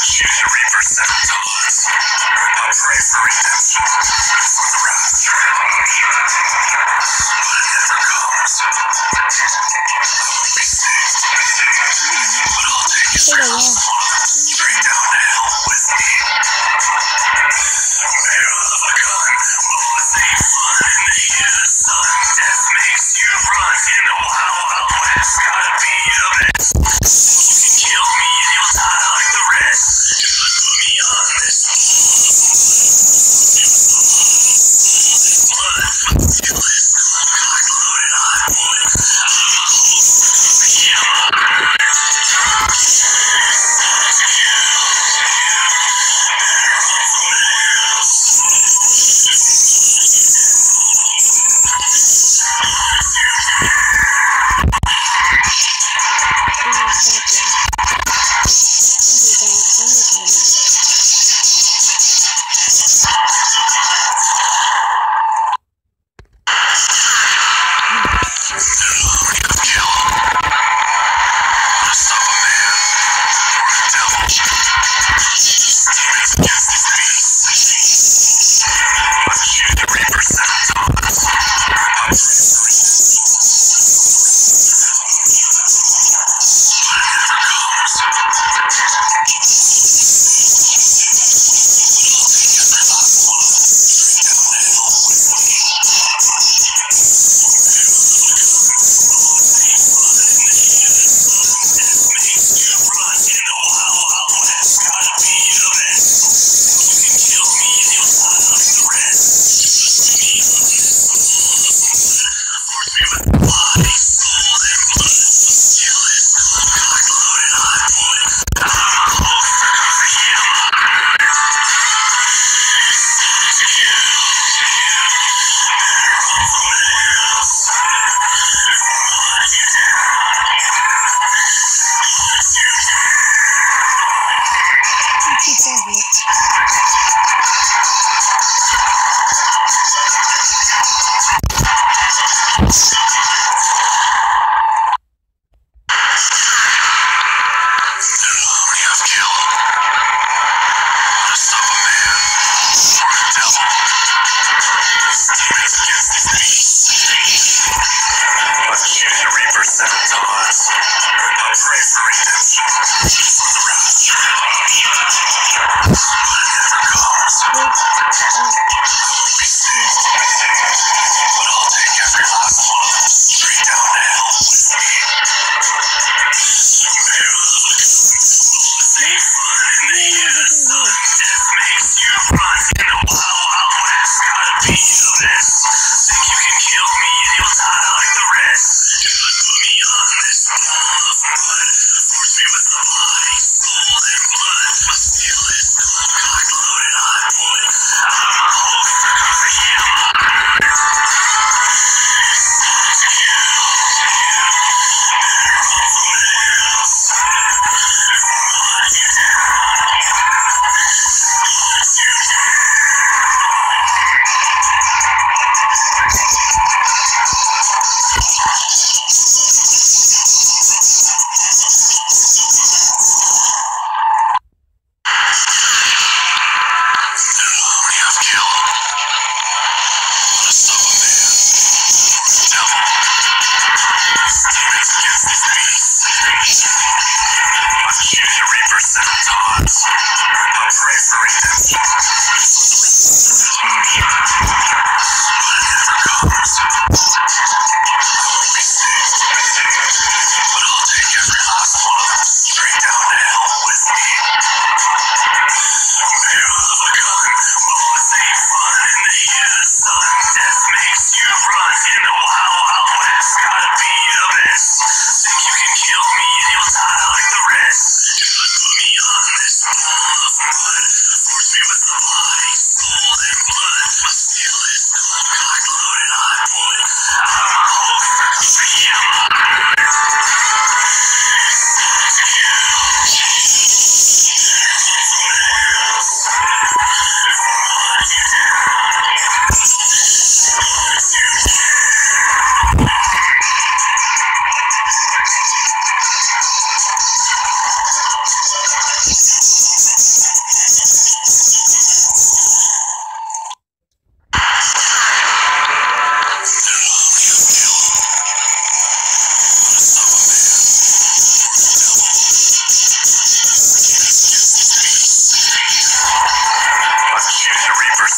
Choose your reaper 7 times. I pray for redemption from the wrath. But it never comes. I won't be saved. But I'll take his cross straight down to hell with me. Barrel of a gun, bullets ain't fun in the heat of the sun. Death makes you run in the Wild West. Gotta be the best. You can kill me and you'll die like the rest. Just put me on this blood. Feel this cock loaded. I want it.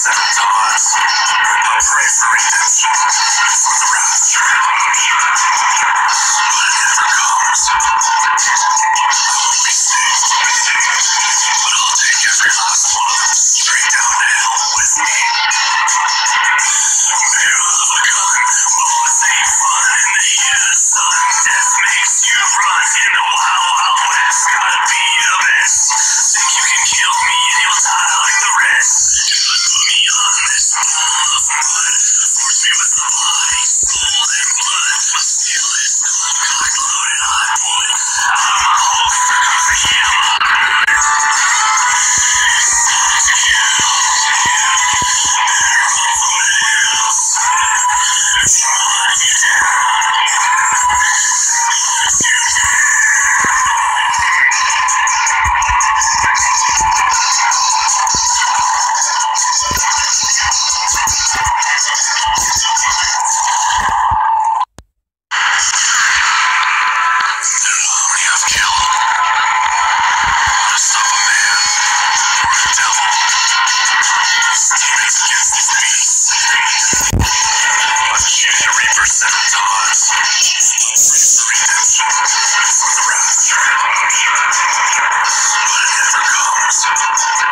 seven times. I pray for redemption for the rapture, but it never comes. I won't be saved, but I'll take every last one of them straight down to hell with me. Barrel of a gun, bullets ain't fun in the heat of the sun. Death makes you run in the Wild West. Gotta be the best. Think you can kill me and you'll die like the rest. Put me on this wall of mud. Force me with the body, soul, and blood. My skill is cold, cock loaded, I pull it out of my holster 'cause I hear my blood.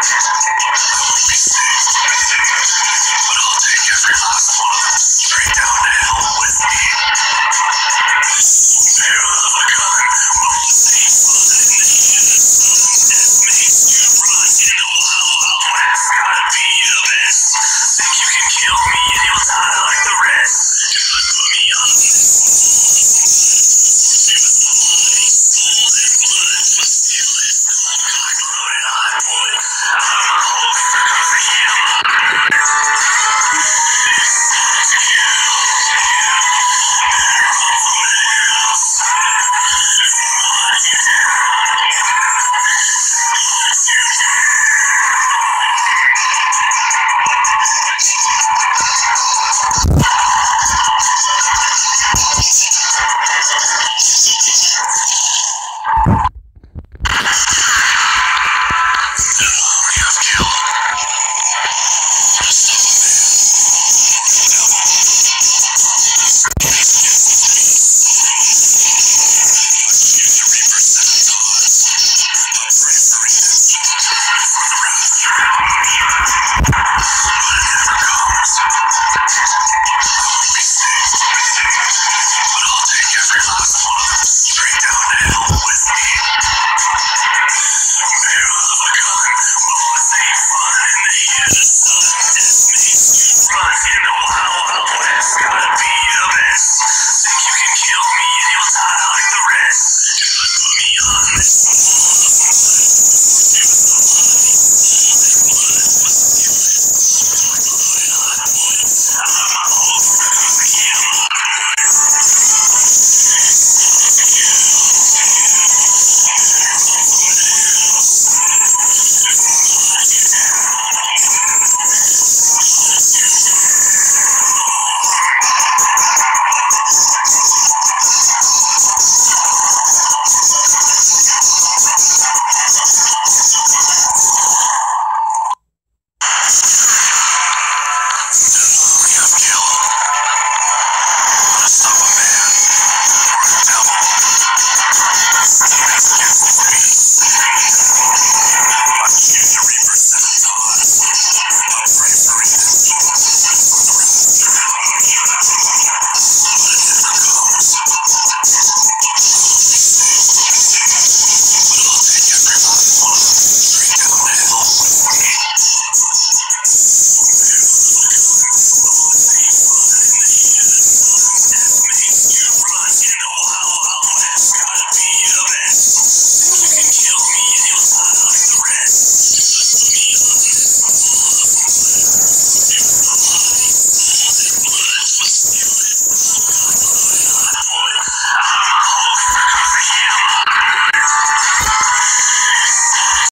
Straight down.